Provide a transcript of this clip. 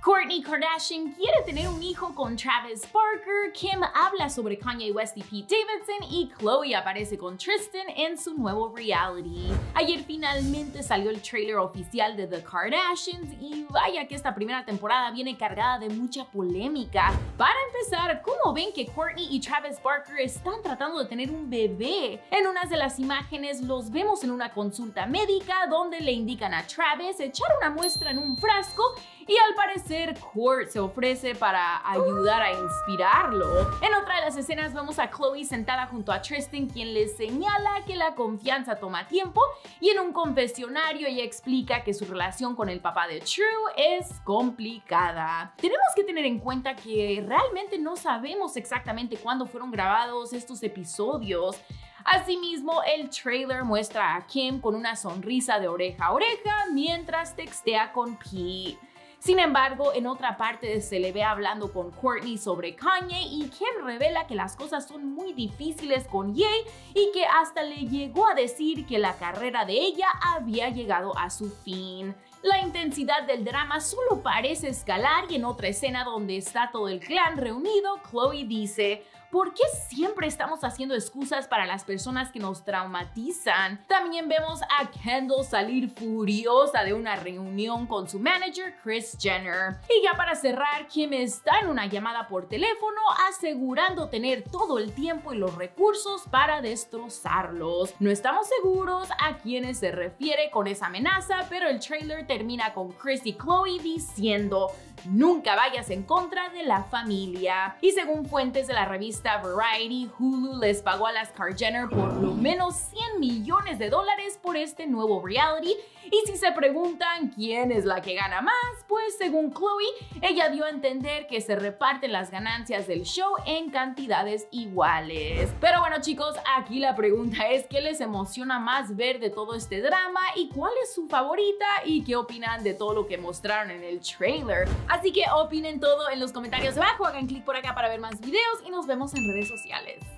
Kourtney Kardashian quiere tener un hijo con Travis Barker, Kim habla sobre Kanye West y Pete Davidson y Khloe aparece con Tristan en su nuevo reality. Ayer finalmente salió el trailer oficial de The Kardashians y vaya que esta primera temporada viene cargada de mucha polémica. Para empezar, ¿cómo ven que Kourtney y Travis Barker están tratando de tener un bebé? En unas de las imágenes los vemos en una consulta médica donde le indican a Travis echar una muestra en un frasco y al parecer Kourt se ofrece para ayudar a inspirarlo. En otra de las escenas vemos a Khloe sentada junto a Tristan, quien le señala que la confianza toma tiempo, y en un confesionario ella explica que su relación con el papá de True es complicada. Tenemos que tener en cuenta que realmente no sabemos exactamente cuándo fueron grabados estos episodios. Asimismo, el trailer muestra a Kim con una sonrisa de oreja a oreja mientras textea con Pete. Sin embargo, en otra parte se le ve hablando con Kourtney sobre Kanye y Kim revela que las cosas son muy difíciles con Ye y que hasta le llegó a decir que la carrera de ella había llegado a su fin. La intensidad del drama solo parece escalar y en otra escena donde está todo el clan reunido, Khloe dice: ¿por qué siempre estamos haciendo excusas para las personas que nos traumatizan? También vemos a Kendall salir furiosa de una reunión con su manager Kris Jenner. Y ya para cerrar, Kim está en una llamada por teléfono asegurando tener todo el tiempo y los recursos para destrozarlos. No estamos seguros a quiénes se refiere con esa amenaza, pero el trailer termina con Kris y Khloe diciendo: nunca vayas en contra de la familia. Y según fuentes de la revista Variety, Hulu les pagó a las Kar-Jenner por lo menos $100 millones por este nuevo reality. Y si se preguntan quién es la que gana más, pues según Khloe, ella dio a entender que se reparten las ganancias del show en cantidades iguales. Pero bueno chicos, aquí la pregunta es: ¿qué les emociona más ver de todo este drama? ¿Y cuál es su favorita? ¿Y qué opinan de todo lo que mostraron en el trailer? Así que opinen todo en los comentarios de abajo, hagan clic por acá para ver más videos y nos vemos en redes sociales.